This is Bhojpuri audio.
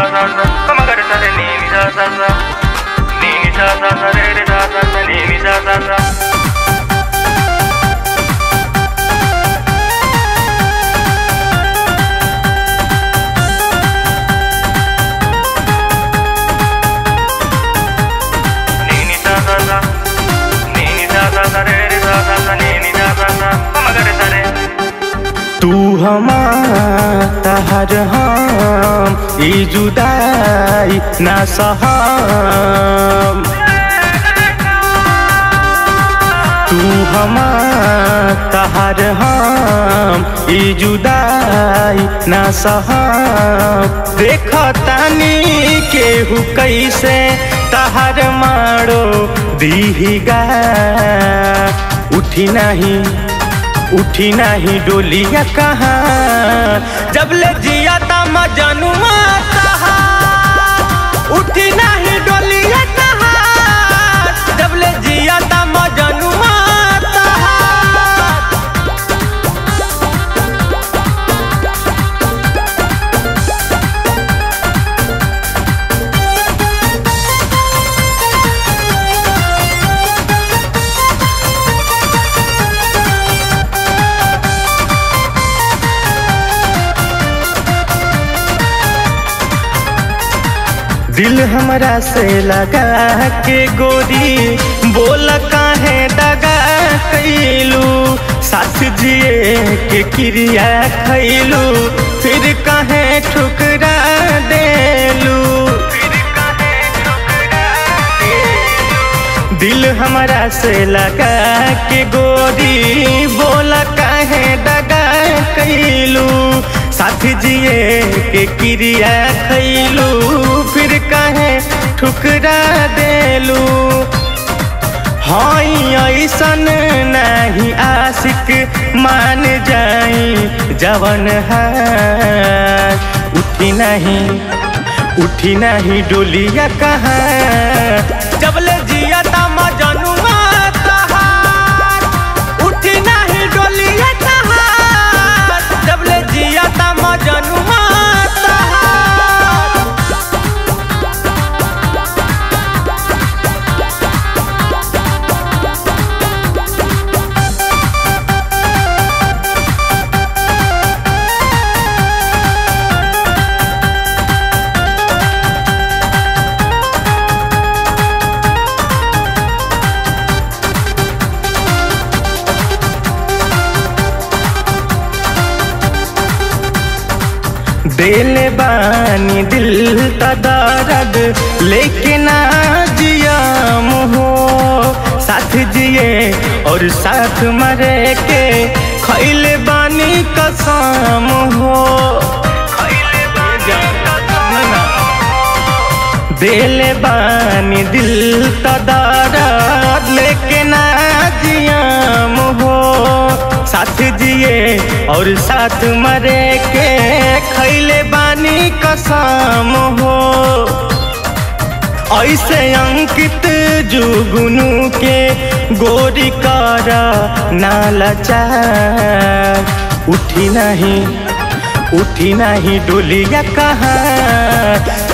सा सा सा कम कर सा रे नी नी सा सा सा नी नी सा सा सा रे रे सा सा सा नी नी सा सा सा। तू हमारा हर हम ई जुदाई ना सहम। तू हमारा हर हम ई जुदाई ना सहम। देखतानी केहू कैसे तहर मारो दीहिगा। उठी नहीं डोलिया कहाँ जब ले जिया ता मजनुआ कहाँ। उठी नहीं डोलिया कहाँ जब ले जिया ता मजनुआ दिल हमरा से लगा के गोरी बोल काहे दगा कैलू। साथ जिए के क्रिया खैलू फिर काहे ठुकरा देलू। दिल हमरा से लगा के गोरी बोल काहे दगा कैलू। साथ जिए के क्रिया खैलू फिर काहे ठुकरा देलू। हाई ऐसन नहीं आशिक मान जाई जवन है। उठी नहीं डोलिया कहाँ जब ले जिया ता मजनुआ तहार। उठी नहीं डोलिया कहाँ जब ले जिया ता मजनुआ दिल बानी दिल का दर्द लेकिन जिया हो। साथ जिए और साथ मरे के खैले बानी कसम हो। दिल बानी दिल का दर्द लेकिन जिया हो। साथ जिए और साथ मरे के खैले बानी कसम हो। ऐसे अंकित जुगनू के गोरी करा नालाचार। उठी नहीं डोलिया कहाँ